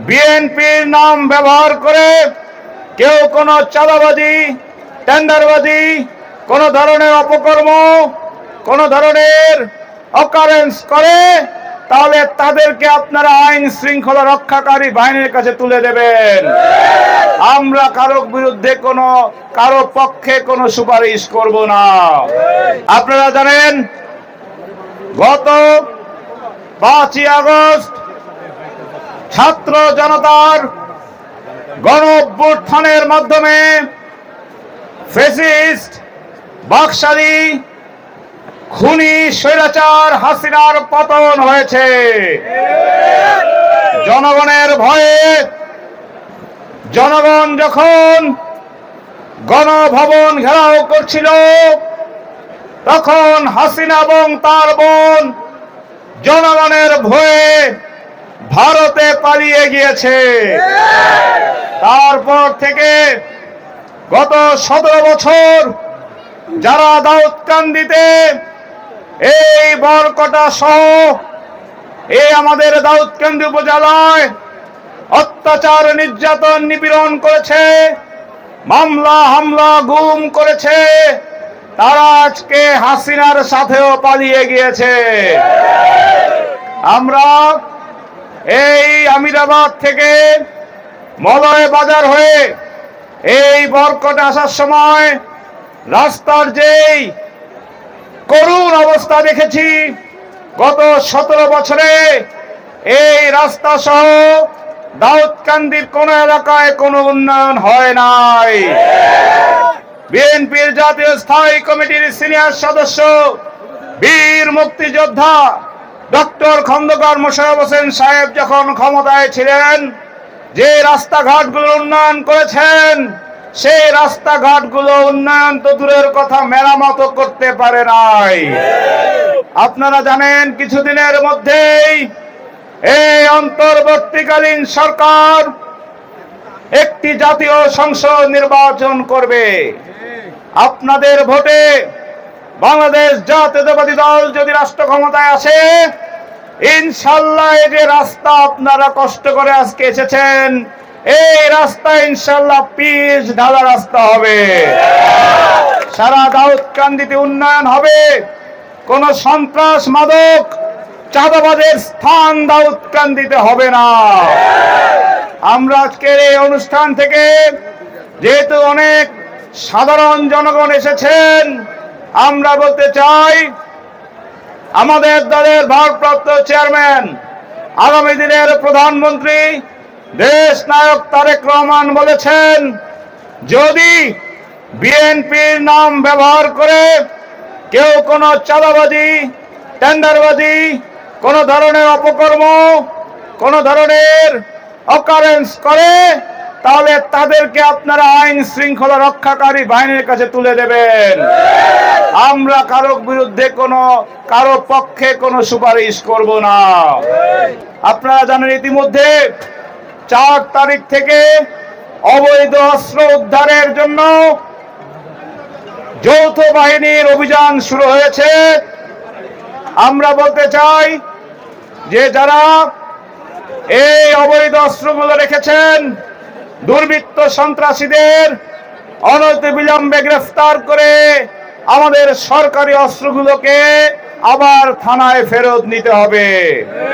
বিএনপির নাম ব্যবহার করে কেউ কোনো চাঁদাবাজি, টেন্ডারবাজি, কোনো ধরনের অপকর্ম, কোনো ধরনের অকারেন্স করে, তাহলে তাদেরকে আপনারা আইন শৃঙ্খলা রক্ষাকারী বাহিনীর কাছে তুলে দেবেন। আমরা কারো বিরুদ্ধে কারো পক্ষে কোনো সুপারিশ করব না। আপনারা জানেন গত 5ই আগস্ট ছাত্র জনতার গণ অভ্যুত্থানের মাধ্যমে ফ্যাসিস্ট বাকশালী খুনি স্বৈরাচার হাসিনার পতন হয়েছে। জনগণের ভয়ে জনগণ যখন গণভবন ঘেরাও করছিল, তখন হাসিনা এবং তার বোন জনগণের ভয়ে ভারতে পালিয়ে গিয়েছে। তারপর থেকে গত 17 বছর যারা দাউদকান্দিতে এই বরকটা সহ এই আমাদের দাউদকান্দি উপজেলায় অত্যাচার, নির্যাতন, নিপীড়ন করেছে, মামলা হামলা, গুম করেছে, তারা আজকে হাসিনার সাথেও পালিয়ে গিয়েছে। আমরা এই আমিরাবাদ থেকে মলয় বাজার হয়ে এই বরকট আসার সময় রাস্তার যেই করুণ অবস্থা দেখেছি, গত 17 বছরে এই রাস্তা সহ দাউদকান্দির কোন এলাকায় কোনো উন্নয়ন হয় নাই। বিএনপির জাতীয় স্থায়ী কমিটির সিনিয়র সদস্য বীর মুক্তিযোদ্ধা ডক্টর খন্দকার মোশাররফ হোসেন সাহেব যখন ক্ষমতায় ছিলেন, যে রাস্তাঘাটগুলো উন্নয়ন করেছেন, সেই রাস্তাঘাটগুলো উন্নয়ন তো দূরের কথা, মেরামত করতে পারে নাই। আপনারা জানেন কিছুদিনের মধ্যেই এই অন্তর্বর্তীকালীন সরকার একটি জাতীয় সংসদ নির্বাচন করবে। আপনাদের ভোটে বাংলাদেশ জাতীয়তাবাদী দল যদি রাষ্ট্র ক্ষমতায় আসে, ইনশাল্লাহ এই যে রাস্তা আপনারা কষ্ট করে আজকে এসেছেন, এই রাস্তা ইনশাল্লাহ পিচ ঢালা রাস্তা হবে। সারা দাউদকান্দিতে উন্নয়ন হবে। কোন সন্ত্রাস, মাদক, চাঁদাবাজের স্থান দাউদকান্দিতে হবে না। আমরা আজকের এই অনুষ্ঠান থেকে যেহেতু অনেক সাধারণ জনগণ এসেছেন, আমরা বলতে চাই আমাদের দলের ভারপ্রাপ্ত চেয়ারম্যান, আগামী দিনের প্রধানমন্ত্রী, দেশ নায়ক তারেক রহমান বলেছেন, যদি বিএনপির নাম ব্যবহার করে কেউ কোনো চাঁদাবাজি, টেন্ডারবাজি, কোন ধরনের অপকর্ম, কোন ধরনের অকারেন্স করে, তাহলে তাদেরকে আপনারা আইন শৃঙ্খলা রক্ষাকারী বাহিনীর কাছে তুলে দেবেন। আমরা কারো বিরুদ্ধে কারো পক্ষে কোনো সুপারিশ করব না। আপনারা জানেন ইতিমধ্যে 4 তারিখ থেকে অবৈধ অস্ত্র উদ্ধারের জন্য যৌথ বাহিনীর অভিযান শুরু হয়েছে। আমরা বলতে চাই যে যারা এই অবৈধ অস্ত্রগুলো রেখেছেন, দুর্বৃত্ত সন্ত্রাসীদের অনতিবিলম্বে গ্রেফতার করে আমাদের সরকারি অস্ত্রগুলোকে আবার থানায় ফেরত নিতে হবে।